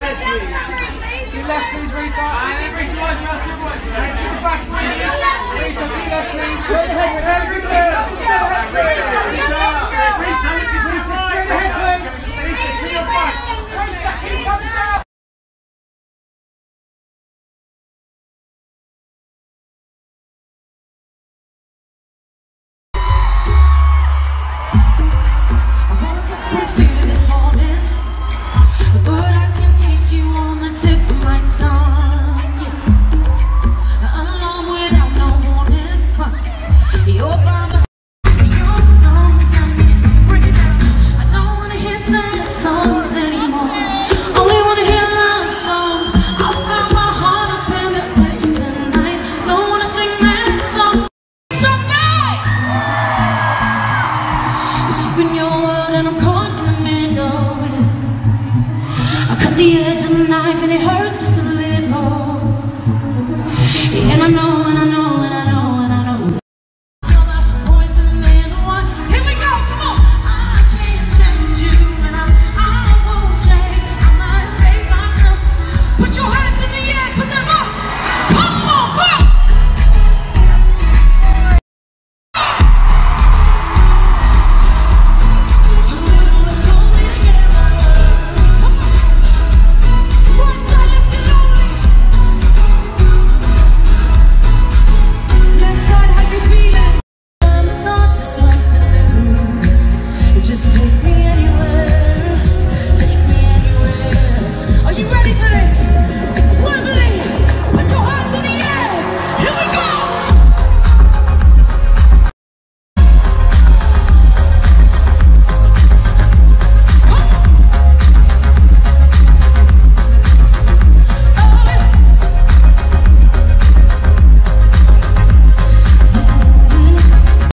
To your left, please, Rita. And then Rita, eyes around to the right. And to the back, please. Rita, to your left, please. Straight ahead, Rita. Rita, straight ahead, please. Rita, to your back. Rita, keep coming down. The edge of the knife and it hurts just a